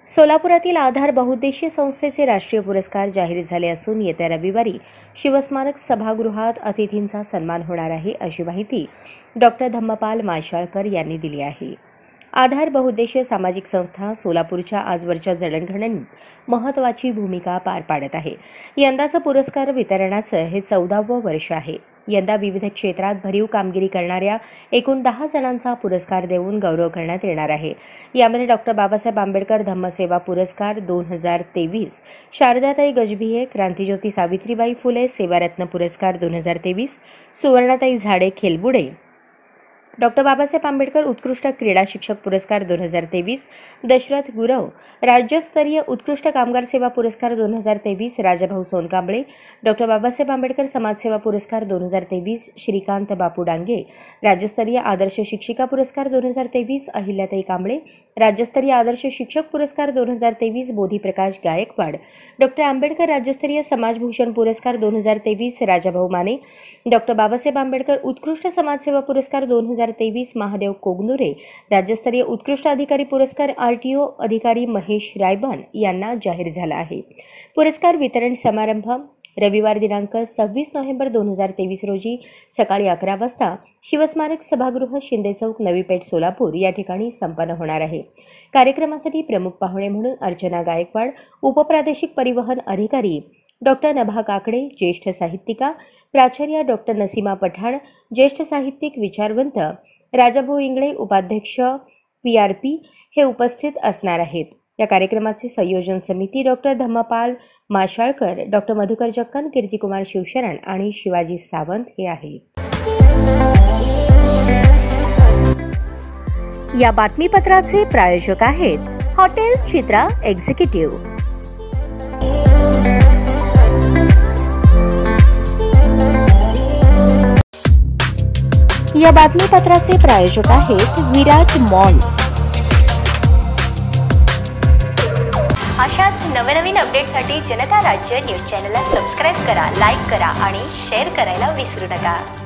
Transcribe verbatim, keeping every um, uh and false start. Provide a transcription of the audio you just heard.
सोलापुरातील आधार बहुउद्देशीय संस्थेचे राष्ट्रीय पुरस्कार जाहीर झाले असून येत्या रविवारी शिवस्मारक सभागृहात अतिथींचा सन्मान होणार आहे, अशी माहिती डॉक्टर धम्मपाल माशाळकर यांनी दिली आहे। आधार बहुउद्देशीय सामाजिक संस्था सोलापूरच्या आजवरच्या जडणघडणीत महत्त्वाची भूमिका पार पाडत आहे। यंदाचं पुरस्कार वितरणाचं हे चौदावं वर्ष आहे। यंदा विविध क्षेत्रात भरीव कामगिरी करणाऱ्या एकूण दहा जणांचा पुरस्कार देऊन गौरव करण्यात येणार आहे। यामध्ये डॉक्टर बाबासाहेब आंबेडकर धम्मसेवा पुरस्कार दोन हजार तेवीस, शारदाताई गजभिये क्रांतिज्योती सावित्रीबाई फुले सेवारत्न पुरस्कार दोन हजार तेवीस, सुवर्णाताई झाडे खेलबुडे डॉक्टर बाबासाहेब आंबेडकर उत्कृष्ट क्रीडा शिक्षक पुरस्कार दोन हजार तेवीस, दशरथ गुरव राज्यस्तरीय उत्कृष्ट कामगार सेवा पुरस्कार दोन हजार तेवीस, राजाभाऊ सोनकांबळे डॉक्टर बाबासाहेब आंबेडकर समाजसेवा पुरस्कार दोन हजार तेवीस, श्रीकांत बापू डांगे राज्यस्तरीय आदर्श शिक्षिका पुरस्कार दोन हजार तेवीस, अहिल्याताई कांबळे राज्यस्तरीय आदर्श शिक्षक पुरस्कार दोन हजार तेवीस, बोधीप्रकाश गायकवाड डॉक्टर आंबेडकर राज्यस्तरीय समाजभूषण पुरस्कार दोन हजार तेवीस, राजाभाऊ माने डॉक्टर बाबासाहेब आंबेडकर उत्कृष्ट समाजसेवा पुरस्कार दोन हजार तेवीस, महादेव कोगनुरे राज्यस्तरीय उत्कृष्ट अधिकारी पुरस्कार आरटीओ अधिकारी महेश रायबन यांना जाहीर झाला आहे। पुरस्कार वितरण समारंभ रविवार दिनांक सव्वीस नोव्हेंबर दोन हजार तेवीस रोजी सकाळी अकरा वाजता शिवस्मारक सभागृह शिंदे चौक नवी पेठ सोलापूर या ठिकाणी संपन्न होणार आहे। कार्यक्रमासाठी प्रमुख पाहुणे म्हणून अर्चना गायकवाड उपप्रादेशिक परिवहन अधिकारी डॉक्टर नभा काकडे, ज्येष्ठ साहित्यिका प्राचार्य डॉक्टर नसीमा पठाण, ज्येष्ठ साहित्यिक विचारवंत राजाभाऊ इंगळे उपाध्यक्ष पी आर पी हे उपस्थित असणार आहेत। या कार्यक्रमाचे संयोजन समिती डॉक्टर धम्मपाल माशाळकर, डॉक्टर मधुकर जक्कन, कीर्तिकुमार शिवशरण आणि शिवाजी सावंत हे आहेत। या बातमीपत्राचे प्रायोजक आहेत हॉटेल चित्रा एक्झिक्युटिव्ह। या बातमीपत्राचे प्रायोजक आहेत विराज मॉल। अशाच नवनवीन अपडेटसाठी जनता राज्य न्यूज चॅनलला सबस्क्राईब करा, लाईक करा आणि शेअर करायला विसरू नका।